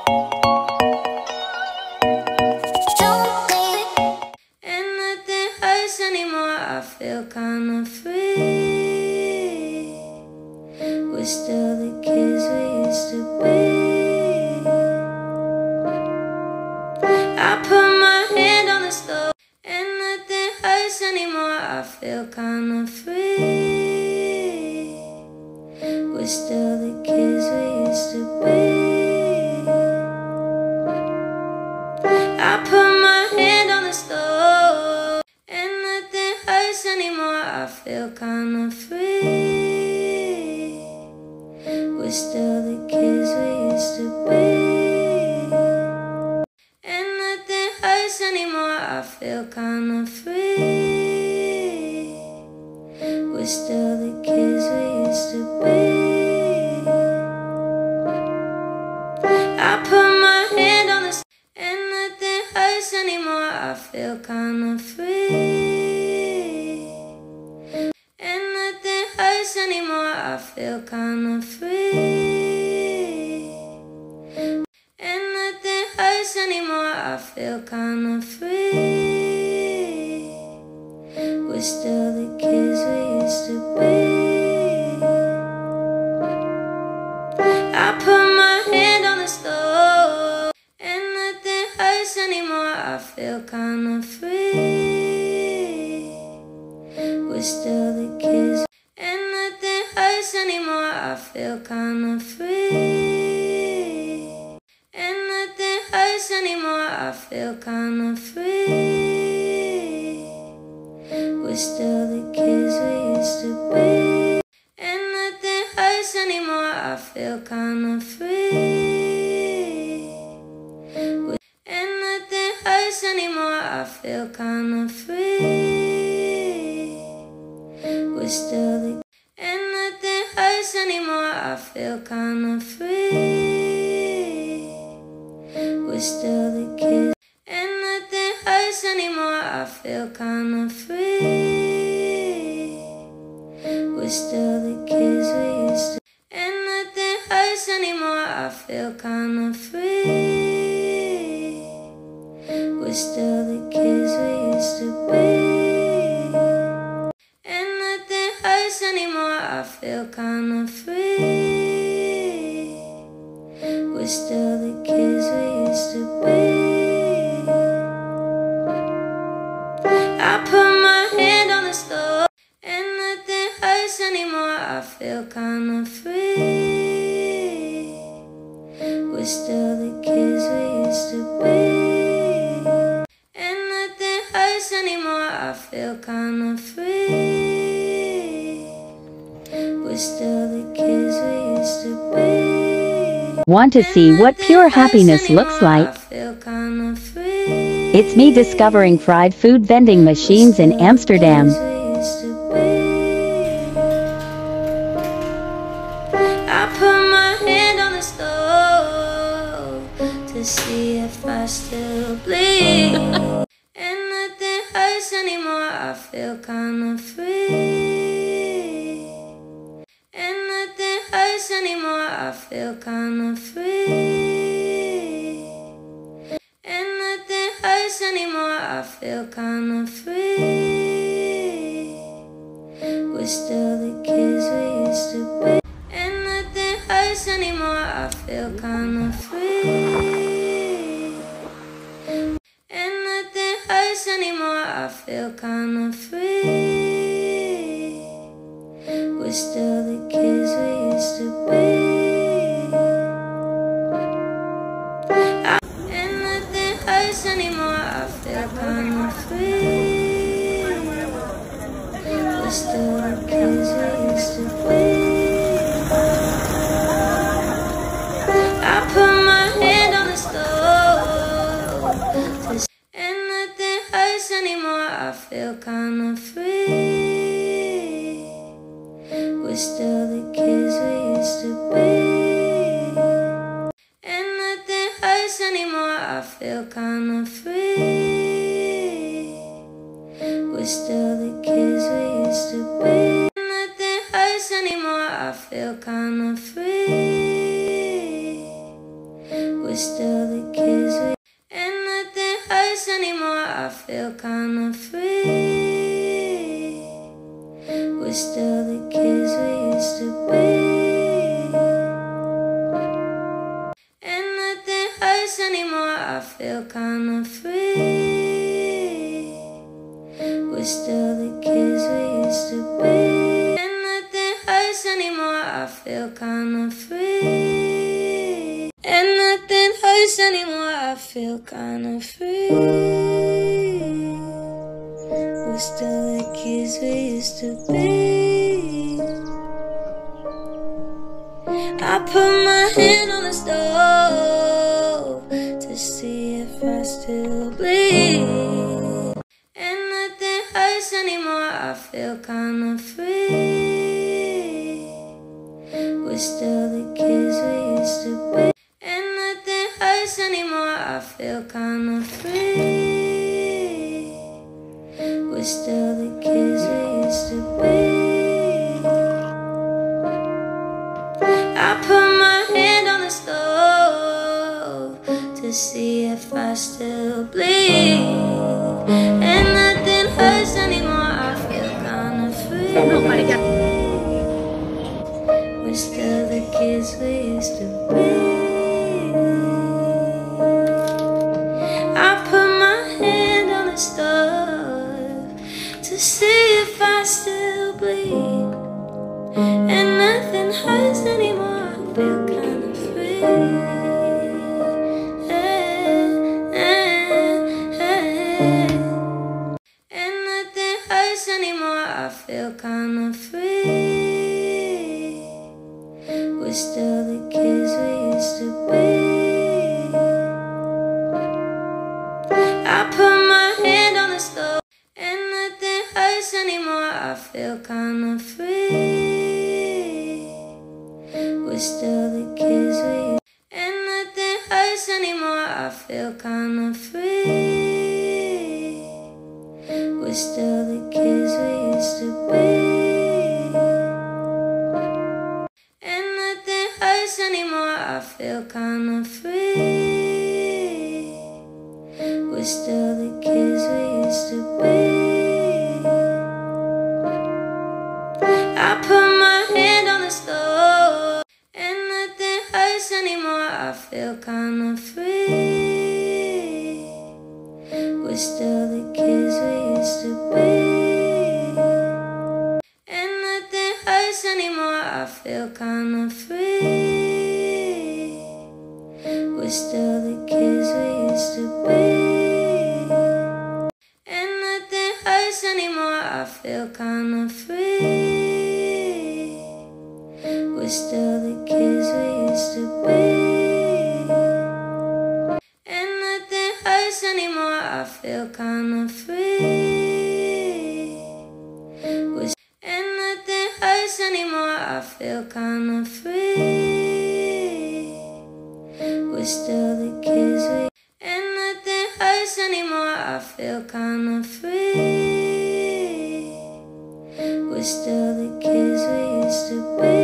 And nothing hurts anymore, I feel kinda free. We're still the kids we used to be. I put my hand on the stove, and nothing hurts anymore, I feel kinda free. We're still the kids we used to be. I put my hand on the stove, and nothing hurts anymore, I feel kinda free. We're still the kids we used to be. And nothing hurts anymore, I feel kinda free. We're still the kids we used to be. I put my hand on the and nothing hurts anymore, I feel kinda free. And nothing hurts anymore, I feel kinda free. And nothing hurts anymore, I feel kinda free. We're still the kids we used to be. I put my hand on the stove, and nothing hurts anymore, I feel kinda free. We're still the kids, and nothing hurts anymore, I feel kinda free. And nothing hurts anymore, I feel kinda free. We're still the kids we used to be. And nothing hurts anymore, I feel kinda free. And nothing hurts anymore, I feel kinda free. We're still the and nothing hurts anymore, I feel kinda free. We're still the kids, and nothing hurts anymore, I feel kinda free. We're still the kids we used to, and nothing hurts anymore, I feel kinda free. We're still the kids we used to be. And nothing hurts anymore, I feel kinda free. We're still the kids we used to be. I put my hand on the stove, and nothing hurts anymore, I feel kinda free. We're still the kids we used to be. And nothing hurts anymore, I feel kinda free. We're still the kids we used to be. Want to see what pure happiness looks like? I feel kinda free. It's me discovering fried food vending machines in Amsterdam. I put my hand on the stove to see if I still bleed. And nothing hurts anymore, I feel kinda free. And nothing hurts anymore, I feel kinda free. And nothing hurts anymore, I feel kinda free. We're still the kids we used to be. And nothing hurts anymore, I feel kinda free. And nothing hurts anymore, I feel kinda free. We're still the kids we used to be. And nothing hurts anymore, I feel kinda free. We're still the kids we used to be. I put my hand on the stove, and nothing hurts anymore, I feel kinda free. We're still the kids we used to be. And nothing hurts anymore, I feel kinda free. We're still the kids we used to be. And nothing hurts anymore, I feel kinda free. We're still the kids and nothing hurts anymore. I feel kinda free. We're still the kids we used to be. And nothing hurts anymore. I feel kinda free. We're still the kids we used to be. And nothing hurts anymore. I feel kinda free. And nothing hurts anymore. I feel kinda free. We're still the kids we used to be. I put my hand on the stove to see if I still bleed. And nothing hurts anymore. I feel kinda free. We're still the kids we used to be. And nothing hurts anymore. I feel kinda free. We're still the kids we used to be. I put my hand on the stove to see if I still bleed. And nothing hurts anymore. I feel kinda free. We're still the kids we used to be. I put my hand on the stove to see if I still bleed. And nothing hurts anymore. I feel kinda free. And nothing hurts anymore. I feel kinda free. We're still the kids we used to be. I put my hand on the stove and nothing hurts anymore. I feel kinda free. We're still the kids we and nothing hurts anymore. I feel kinda free. We're still the kids we used to be. And nothing hurts anymore. I feel kinda free. We're still the kids we used to be. I put my hand on the stove and nothing hurts anymore. I feel kinda free. We're still the kids we used to be. And nothing hurts anymore. I feel kinda free. We're still the kids we used to be. And nothing hurts anymore. I feel kinda free. We're still the kids we used to be. And nothing hurts anymore. I feel kinda free. And nothing hurts anymore. I feel kinda free. We're still the kids we and nothing hurts anymore. I feel kinda free. We're still the kids we used to be.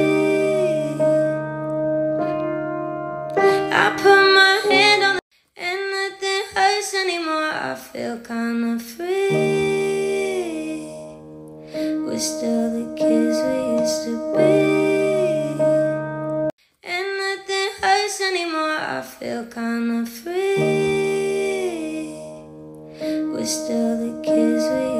I put my hand on and nothing hurts anymore. I feel kinda free. We're still the kids we used to be. And nothing hurts anymore. I feel kinda free. We're still the kids we